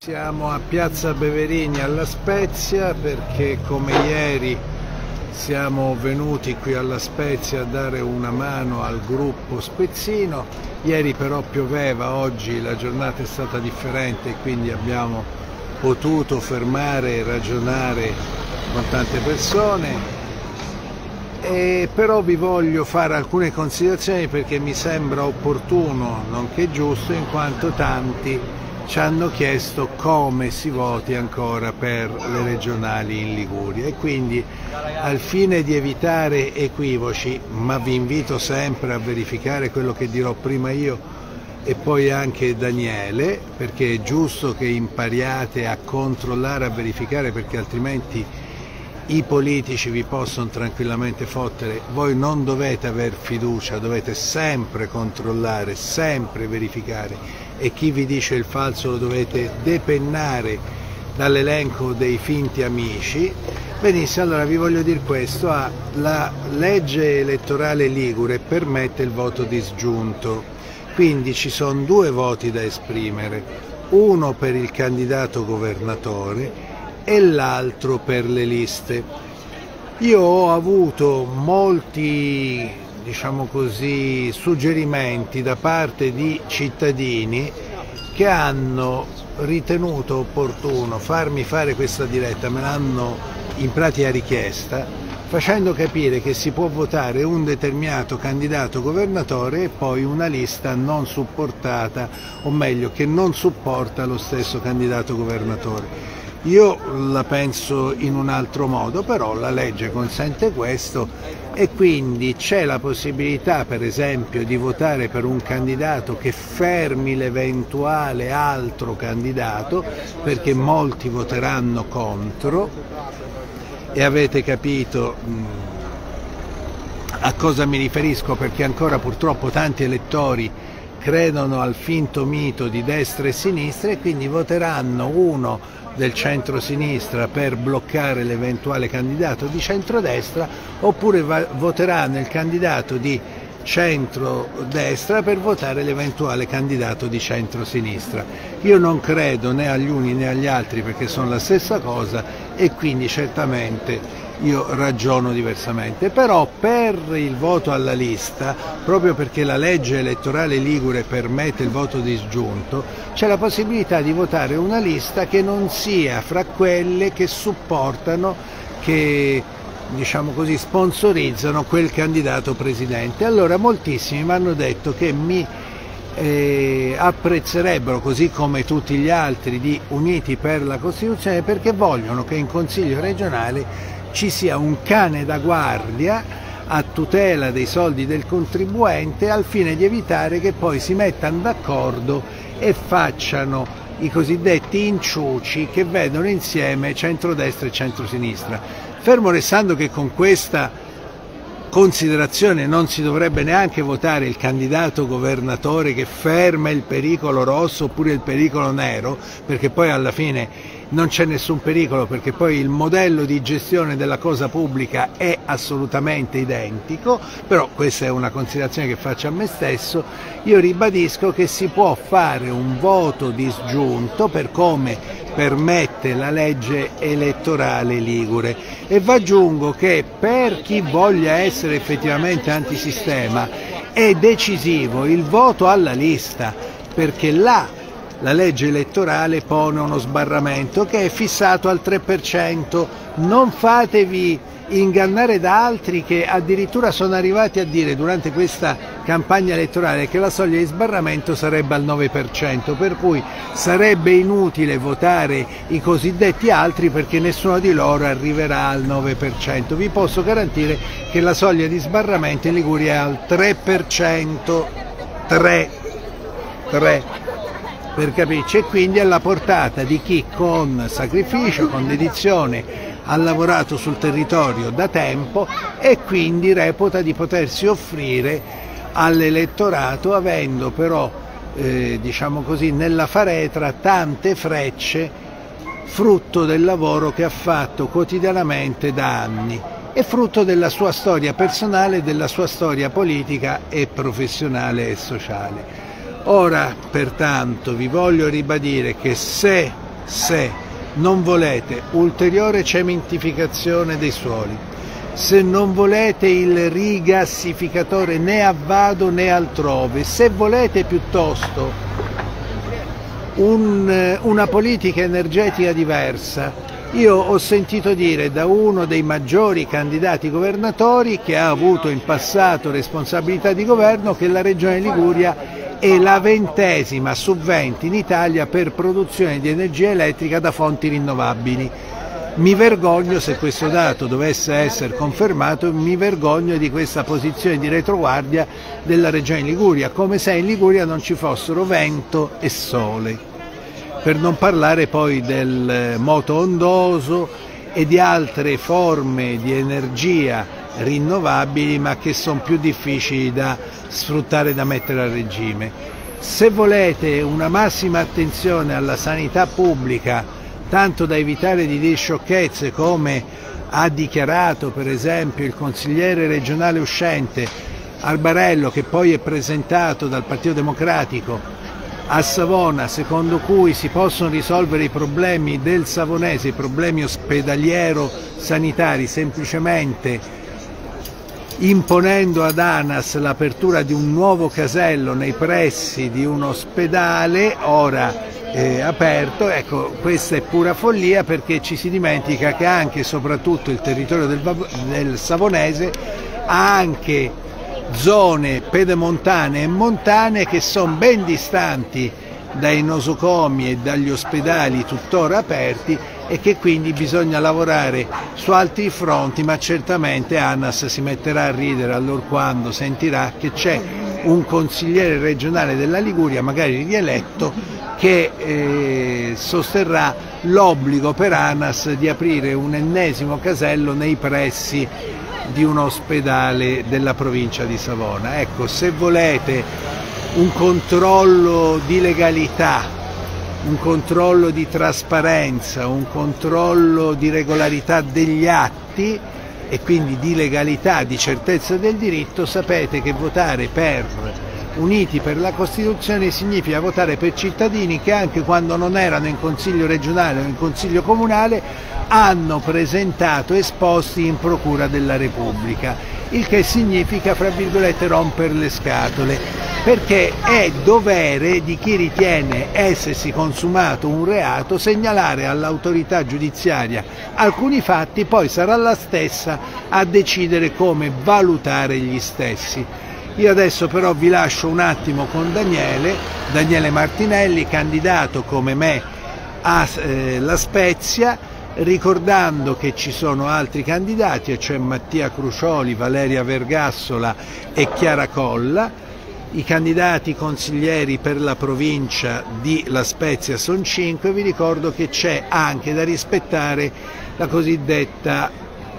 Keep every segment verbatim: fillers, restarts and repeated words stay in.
Siamo a Piazza Beverini alla Spezia perché come ieri siamo venuti qui alla Spezia a dare una mano al gruppo spezzino. Ieri però pioveva, oggi la giornata è stata differente e quindi abbiamo potuto fermare e ragionare con tante persone. E però vi voglio fare alcune considerazioni perché mi sembra opportuno, nonché giusto, in quanto tanti ci hanno chiesto come si voti ancora per le regionali in Liguria e quindi al fine di evitare equivoci, ma vi invito sempre a verificare quello che dirò prima io e poi anche Daniele, perché è giusto che impariate a controllare, a verificare, perché altrimenti i politici vi possono tranquillamente fottere. Voi non dovete aver fiducia, dovete sempre controllare, sempre verificare, e chi vi dice il falso lo dovete depennare dall'elenco dei finti amici. Benissimo, allora vi voglio dire questo: ah, la legge elettorale ligure permette il voto disgiunto, quindi ci sono due voti da esprimere, uno per il candidato governatore e l'altro per le liste. Io ho avuto molti, diciamo così, suggerimenti da parte di cittadini che hanno ritenuto opportuno farmi fare questa diretta, me l'hanno in pratica richiesta, facendo capire che si può votare un determinato candidato governatore e poi una lista non supportata, o meglio che non supporta lo stesso candidato governatore. Io la penso in un altro modo, però la legge consente questo e quindi c'è la possibilità, per esempio, di votare per un candidato che fermi l'eventuale altro candidato, perché molti voteranno contro, e avete capito mh, a cosa mi riferisco, perché ancora purtroppo tanti elettori credono al finto mito di destra e sinistra e quindi voteranno uno del centro-sinistra per bloccare l'eventuale candidato di centrodestra, oppure va, voteranno il candidato di centrodestra per votare l'eventuale candidato di centro-sinistra. Io non credo né agli uni né agli altri perché sono la stessa cosa e quindi certamente io ragiono diversamente, però per il voto alla lista, proprio perché la legge elettorale ligure permette il voto disgiunto, c'è la possibilità di votare una lista che non sia fra quelle che supportano, che diciamo così sponsorizzano quel candidato presidente. Allora moltissimi mi hanno detto che mi eh, apprezzerebbero, così come tutti gli altri di Uniti per la Costituzione, perché vogliono che in Consiglio regionale ci sia un cane da guardia a tutela dei soldi del contribuente, al fine di evitare che poi si mettano d'accordo e facciano i cosiddetti inciuci che vedono insieme centrodestra e centrosinistra. Fermo restando che con questa considerazione non si dovrebbe neanche votare il candidato governatore che ferma il pericolo rosso oppure il pericolo nero, perché poi alla fine non c'è nessun pericolo, perché poi il modello di gestione della cosa pubblica è assolutamente identico. Però questa è una considerazione che faccio a me stesso. Io ribadisco che si può fare un voto disgiunto per come permette la legge elettorale ligure, e vi aggiungo che per chi voglia essere effettivamente antisistema è decisivo il voto alla lista, perché là la legge elettorale pone uno sbarramento che è fissato al tre per cento. Non fatevi ingannare da altri che addirittura sono arrivati a dire durante questa campagna elettorale che la soglia di sbarramento sarebbe al nove per cento, per cui sarebbe inutile votare i cosiddetti altri perché nessuno di loro arriverà al nove per cento. Vi posso garantire che la soglia di sbarramento in Liguria è al tre per cento, tre, tre. Per capirci, e quindi è alla portata di chi con sacrificio, con dedizione ha lavorato sul territorio da tempo e quindi reputa di potersi offrire all'elettorato, avendo però eh, diciamo così nella faretra tante frecce frutto del lavoro che ha fatto quotidianamente da anni e frutto della sua storia personale, della sua storia politica e professionale e sociale. Ora, pertanto, vi voglio ribadire che se se non volete ulteriore cementificazione dei suoli, se non volete il rigassificatore né a Vado né altrove, se volete piuttosto un, una politica energetica diversa. Io ho sentito dire da uno dei maggiori candidati governatori, che ha avuto in passato responsabilità di governo, che la Regione Liguria è la ventesima su venti in Italia per produzione di energia elettrica da fonti rinnovabili. Mi vergogno, se questo dato dovesse essere confermato, mi vergogno di questa posizione di retroguardia della Regione Liguria, come se in Liguria non ci fossero vento e sole. Per non parlare poi del moto ondoso e di altre forme di energia rinnovabili, ma che sono più difficili da sfruttare, da mettere a regime. Se volete una massima attenzione alla sanità pubblica, tanto da evitare di dire sciocchezze come ha dichiarato per esempio il consigliere regionale uscente Albarello, che poi è presentato dal Partito Democratico a Savona, secondo cui si possono risolvere i problemi del savonese, i problemi ospedaliero-sanitari, semplicemente imponendo ad ANAS l'apertura di un nuovo casello nei pressi di un ospedale ora eh, aperto. Ecco, questa è pura follia, perché ci si dimentica che anche e soprattutto il territorio del, del savonese ha anche zone pedemontane e montane che sono ben distanti dai nosocomi e dagli ospedali tuttora aperti, e che quindi bisogna lavorare su altri fronti, ma certamente ANAS si metterà a ridere allorquando sentirà che c'è un consigliere regionale della Liguria, magari rieletto, che eh, sosterrà l'obbligo per ANAS di aprire un ennesimo casello nei pressi di un ospedale della provincia di Savona. Ecco, se volete un controllo di legalità, un controllo di trasparenza, un controllo di regolarità degli atti e quindi di legalità, di certezza del diritto, sapete che votare per Uniti per la Costituzione significa votare per cittadini che anche quando non erano in Consiglio regionale o in Consiglio comunale hanno presentato esposti in Procura della Repubblica, il che significa, fra virgolette, rompere le scatole, perché è dovere di chi ritiene essersi consumato un reato segnalare all'autorità giudiziaria alcuni fatti, poi sarà la stessa a decidere come valutare gli stessi. Io adesso però vi lascio un attimo con Daniele, Daniele Martinelli, candidato come me a eh, La Spezia, ricordando che ci sono altri candidati, cioè Mattia Crucioli, Valeria Vergassola e Chiara Colla. I candidati consiglieri per la provincia di La Spezia sono cinque. Vi ricordo che c'è anche da rispettare la cosiddetta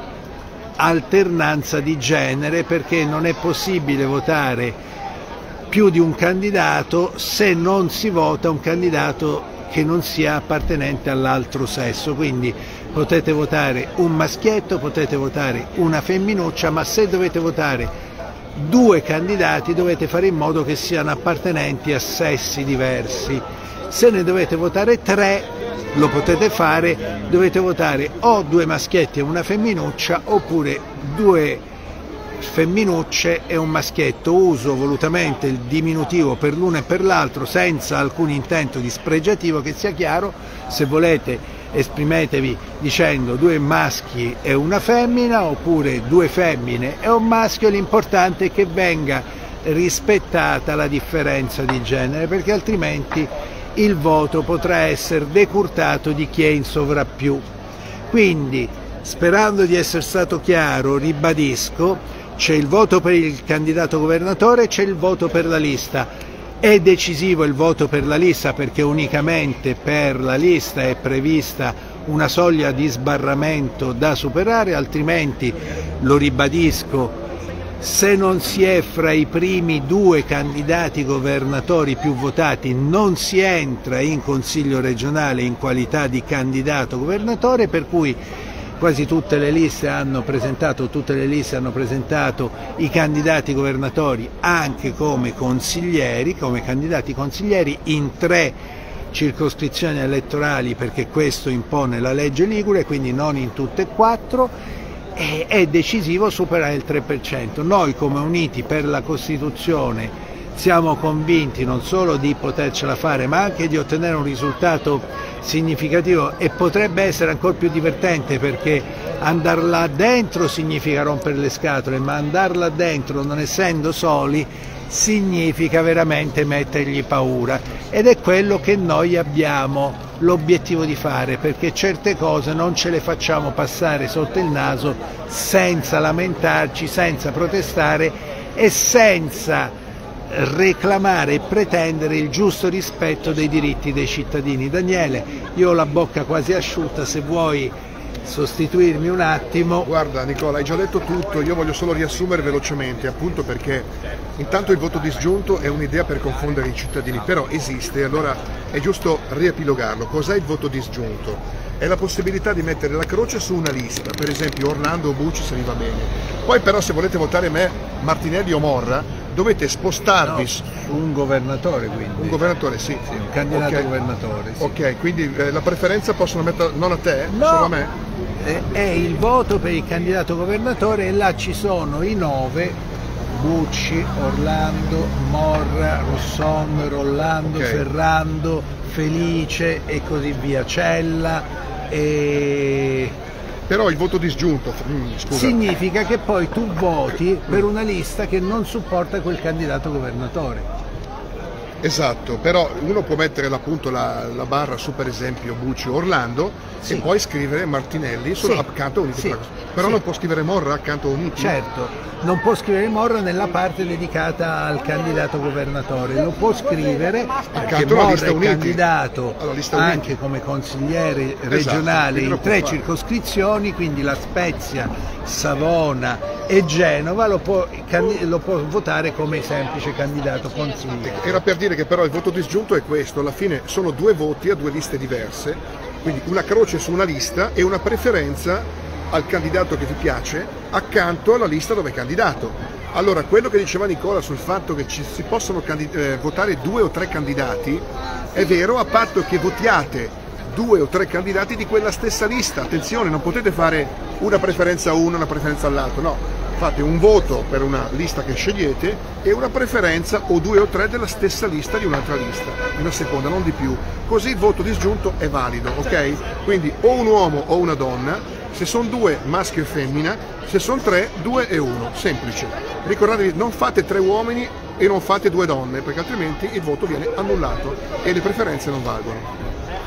alternanza di genere, perché non è possibile votare più di un candidato se non si vota un candidato che non sia appartenente all'altro sesso. Quindi potete votare un maschietto, potete votare una femminuccia, ma se dovete votare due candidati dovete fare in modo che siano appartenenti a sessi diversi. Se ne dovete votare tre, lo potete fare, dovete votare o due maschietti e una femminuccia, oppure due femminucce e un maschietto. Uso volutamente il diminutivo per l'uno e per l'altro senza alcun intento dispregiativo, che sia chiaro. Se volete esprimetevi dicendo due maschi e una femmina, oppure due femmine e un maschio. L'importante è che venga rispettata la differenza di genere, perché altrimenti il voto potrà essere decurtato di chi è in sovrappiù. Quindi, sperando di essere stato chiaro, ribadisco: c'è il voto per il candidato governatore, c'è il voto per la lista. È decisivo il voto per la lista, perché unicamente per la lista è prevista una soglia di sbarramento da superare, altrimenti, lo ribadisco, se non si è fra i primi due candidati governatori più votati non si entra in Consiglio regionale in qualità di candidato governatore, per cui quasi tutte le liste hanno presentato, tutte le liste hanno presentato i candidati governatori anche come consiglieri, come candidati consiglieri. In tre circoscrizioni elettorali perché questo impone la legge Ligure, quindi non in tutte e quattro, e è decisivo superare il tre per cento. Noi come Uniti per la Costituzione siamo convinti non solo di potercela fare ma anche di ottenere un risultato significativo, e potrebbe essere ancora più divertente perché andare là dentro significa rompere le scatole, ma andarla dentro non essendo soli significa veramente mettergli paura, ed è quello che noi abbiamo l'obiettivo di fare, perché certe cose non ce le facciamo passare sotto il naso senza lamentarci, senza protestare e senza reclamare e pretendere il giusto rispetto dei diritti dei cittadini. Daniele, io ho la bocca quasi asciutta, se vuoi sostituirmi un attimo. Guarda Nicola, hai già detto tutto, io voglio solo riassumere velocemente, appunto perché intanto il voto disgiunto è un'idea per confondere i cittadini, però esiste, allora è giusto riepilogarlo. Cos'è il voto disgiunto? È la possibilità di mettere la croce su una lista, per esempio Orlando o Bucci se vi va bene. Poi però se volete votare me, Martinelli o Morra, dovete spostarvi No, su un governatore, quindi. Un governatore, sì. Sì, un candidato okay. governatore. Sì. Ok, quindi eh, la preferenza possono mettere non a te, no, solo a me? È, è il voto per il candidato governatore e là ci sono i nove: Bucci, Orlando, Morra, Rossomero, Rollando, okay. Ferrando, Felice e così via, Cella. E... Però il voto disgiunto scusa. significa che poi tu voti per una lista che non supporta quel candidato governatore. Esatto, però uno può mettere appunto la, la barra su per esempio Bucci o Orlando, sì, e poi scrivere Martinelli solo sì, accanto a Uniti, sì, però sì, non può scrivere Morra accanto a Uniti. Certo, non può scrivere Morra nella parte dedicata al candidato governatore, lo può scrivere perché Morra è Uniti, candidato anche come consigliere regionale, esatto, in tre fare. circoscrizioni, quindi La Spezia, Savona e Genova, lo può, lo può votare come semplice candidato consigliere. Era per dire che però il voto disgiunto è questo, alla fine sono due voti a due liste diverse, quindi una croce su una lista e una preferenza al candidato che ti piace accanto alla lista dove è candidato. Allora, quello che diceva Nicola sul fatto che ci si possono eh, votare due o tre candidati è vero, a patto che votiate due o tre candidati di quella stessa lista. Attenzione, non potete fare una preferenza a uno e una preferenza all'altro, no, fate un voto per una lista che scegliete e una preferenza o due o tre della stessa lista di un'altra lista, una seconda, non di più, così il voto disgiunto è valido, ok? Quindi o un uomo o una donna, se sono due maschio e femmina, se sono tre, due e uno, semplice. Ricordatevi, non fate tre uomini e non fate due donne, perché altrimenti il voto viene annullato e le preferenze non valgono.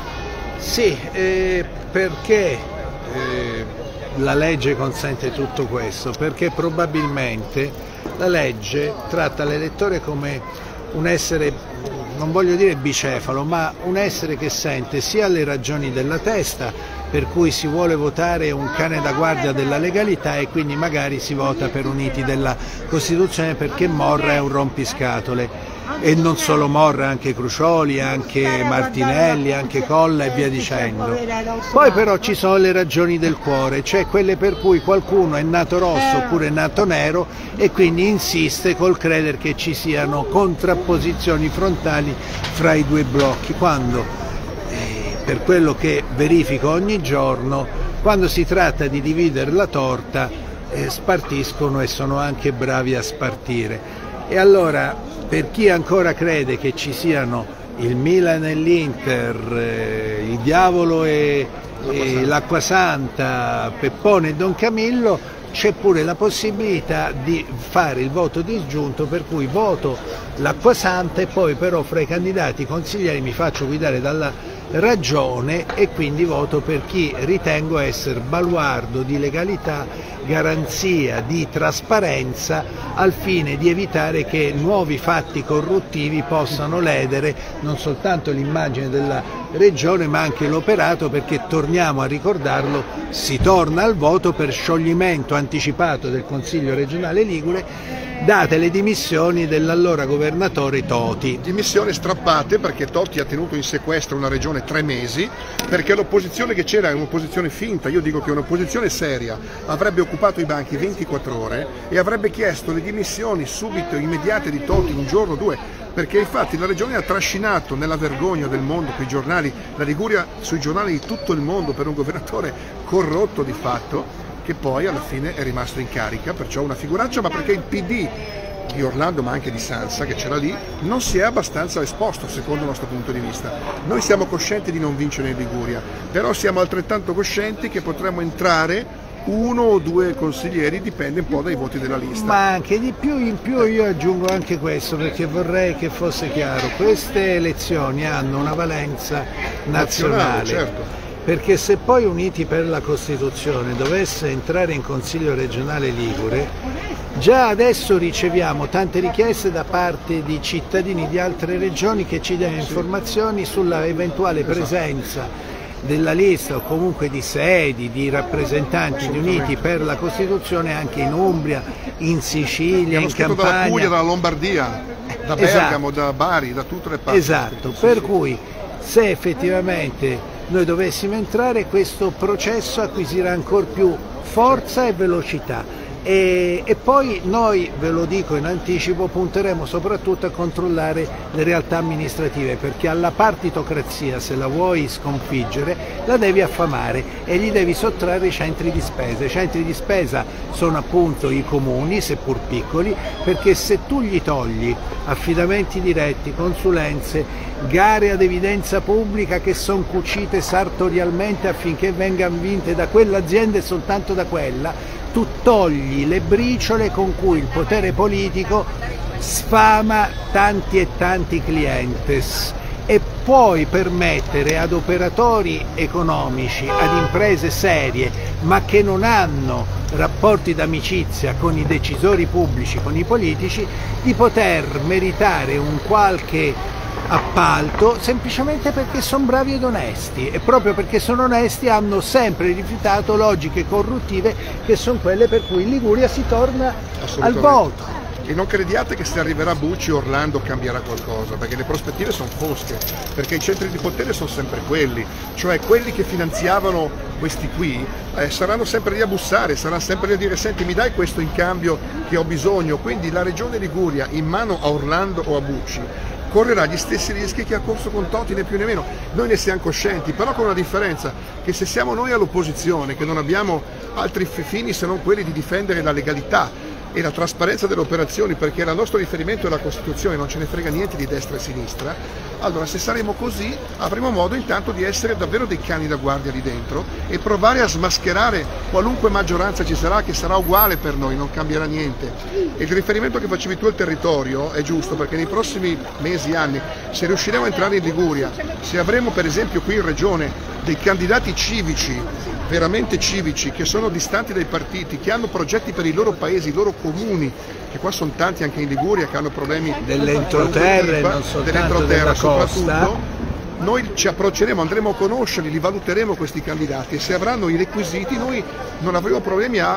Sì, eh, perché eh, la legge consente tutto questo? Perché probabilmente la legge tratta l'elettore come un essere, non voglio dire bicefalo, ma un essere che sente sia le ragioni della testa, per cui si vuole votare un cane da guardia della legalità e quindi magari si vota per Uniti della Costituzione perché Morra è un rompiscatole. E non solo Morra, anche Crucioli, anche Martinelli, anche Colla e via dicendo. Poi però ci sono le ragioni del cuore, cioè quelle per cui qualcuno è nato rosso oppure è nato nero e quindi insiste col credere che ci siano contrapposizioni frontali fra i due blocchi, quando eh, per quello che verifico ogni giorno, quando si tratta di dividere la torta eh, spartiscono e sono anche bravi a spartire. E allora, per chi ancora crede che ci siano il Milan e l'Inter, eh, il Diavolo e, e l'Acquasanta, Peppone e Don Camillo, c'è pure la possibilità di fare il voto disgiunto, per cui voto l'Acquasanta e poi però fra i candidati consiglieri mi faccio guidare dalla ragione e quindi voto per chi ritengo essere baluardo di legalità, garanzia di trasparenza, al fine di evitare che nuovi fatti corruttivi possano ledere non soltanto l'immagine della regione ma anche l'operato, perché torniamo a ricordarlo, si torna al voto per scioglimento anticipato del Consiglio regionale Ligure date le dimissioni dell'allora governatore Toti. Dimissioni strappate perché Toti ha tenuto in sequestro una regione tre mesi, perché l'opposizione che c'era è un'opposizione finta, io dico che un'opposizione seria avrebbe occupato i banchi ventiquattro ore e avrebbe chiesto le dimissioni subito, immediate di Toti, un giorno o due. perché infatti la regione ha trascinato nella vergogna del mondo, con i giornali, la Liguria sui giornali di tutto il mondo per un governatore corrotto di fatto, che poi alla fine è rimasto in carica, perciò una figuraccia, ma perché il P D di Orlando ma anche di Sansa, che c'era lì, non si è abbastanza esposto secondo il nostro punto di vista. Noi siamo coscienti di non vincere in Liguria, però siamo altrettanto coscienti che potremmo entrare uno o due consiglieri, dipende un po' dai voti della lista. Ma anche di più, in più io aggiungo anche questo, perché vorrei che fosse chiaro, queste elezioni hanno una valenza nazionale, nazionale certo. Perché se poi Uniti per la Costituzione dovesse entrare in Consiglio regionale ligure, già adesso riceviamo tante richieste da parte di cittadini di altre regioni che ci danno informazioni sulla eventuale presenza della lista o comunque di sedi, di rappresentanti di Uniti per la Costituzione anche in Umbria, in Sicilia, in Campania. Dalla Puglia, dalla Lombardia, da Bergamo, esatto. Da Bari, da tutte le parti. Esatto, per cui se effettivamente noi dovessimo entrare, questo processo acquisirà ancora più forza e velocità. E, e poi noi, ve lo dico in anticipo, punteremo soprattutto a controllare le realtà amministrative, perché alla partitocrazia, se la vuoi sconfiggere, la devi affamare e gli devi sottrarre i centri di spesa. I centri di spesa sono appunto i comuni, seppur piccoli, perché se tu gli togli affidamenti diretti, consulenze, gare ad evidenza pubblica che sono cucite sartorialmente affinché vengano vinte da quell'azienda e soltanto da quella, tu togli le briciole con cui il potere politico sfama tanti e tanti clientes e puoi permettere ad operatori economici, ad imprese serie, ma che non hanno rapporti d'amicizia con i decisori pubblici, con i politici, di poter meritare un qualche appalto semplicemente perché sono bravi ed onesti, e proprio perché sono onesti hanno sempre rifiutato logiche corruttive che sono quelle per cui in Liguria si torna al voto. E non crediate che se arriverà Bucci Orlando cambierà qualcosa, perché le prospettive sono fosche, perché i centri di potere sono sempre quelli, cioè quelli che finanziavano questi qui eh, saranno sempre lì a bussare, saranno sempre lì a dire senti mi dai questo in cambio che ho bisogno, quindi la regione Liguria in mano a Orlando o a Bucci correrà gli stessi rischi che ha corso con Toti, né più né meno. Noi ne siamo coscienti, però con una differenza, che se siamo noi all'opposizione, che non abbiamo altri fini se non quelli di difendere la legalità e la trasparenza delle operazioni, perché il nostro riferimento è la Costituzione, non ce ne frega niente di destra e sinistra, allora se saremo così avremo modo intanto di essere davvero dei cani da guardia lì dentro e provare a smascherare qualunque maggioranza ci sarà, che sarà uguale per noi, non cambierà niente. E il riferimento che facevi tu al territorio è giusto, perché nei prossimi mesi, anni, se riusciremo a entrare in Liguria, se avremo per esempio qui in regione dei candidati civici, veramente civici, che sono distanti dai partiti, che hanno progetti per i loro paesi, i loro comuni, che qua sono tanti anche in Liguria che hanno problemi dell'entroterra, non soltanto della costa, noi ci approcceremo, andremo a conoscerli, li valuteremo questi candidati e se avranno i requisiti noi non avremo problemi a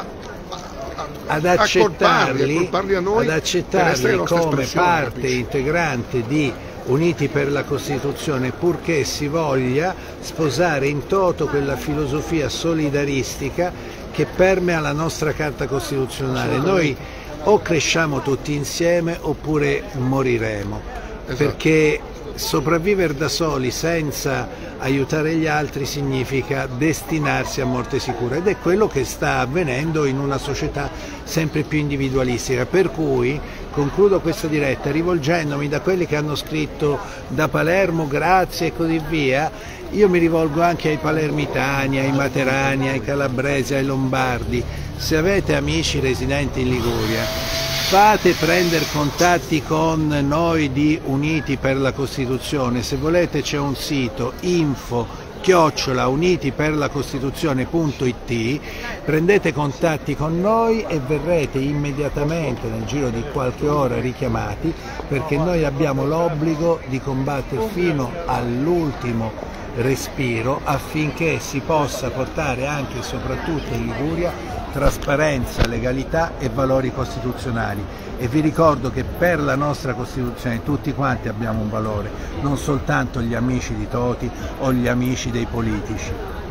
ad accettarli, accorparli a noi, ad accettarli come parte capisci? integrante di Uniti per la Costituzione, purché si voglia sposare in toto quella filosofia solidaristica che permea la nostra Carta Costituzionale. Noi o cresciamo tutti insieme oppure moriremo, esatto. Perché sopravvivere da soli senza aiutare gli altri significa destinarsi a morte sicura, ed è quello che sta avvenendo in una società sempre più individualistica, per cui concludo questa diretta rivolgendomi da quelli che hanno scritto da Palermo, grazie e così via. Io mi rivolgo anche ai palermitani, ai materani, ai calabresi, ai lombardi. Se avete amici residenti in Liguria, fate prendere contatti con noi di Uniti per la Costituzione. Se volete c'è un sito info chiocciola uniti per la costituzione punto it, prendete contatti con noi e verrete immediatamente nel giro di qualche ora richiamati, perché noi abbiamo l'obbligo di combattere fino all'ultimo respiro affinché si possa portare anche e soprattutto in Liguria trasparenza, legalità e valori costituzionali. E vi ricordo che per la nostra Costituzione tutti quanti abbiamo un valore, non soltanto gli amici di Toti o gli amici dei politici.